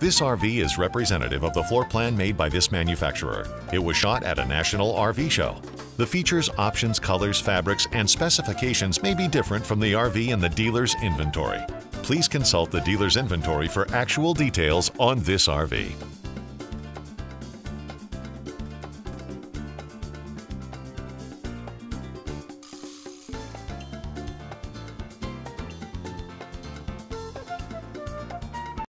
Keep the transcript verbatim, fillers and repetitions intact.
This R V is representative of the floor plan made by this manufacturer. It was shot at a national R V show. The features, options, colors, fabrics, and specifications may be different from the R V in the dealer's inventory. Please consult the dealer's inventory for actual details on this R V.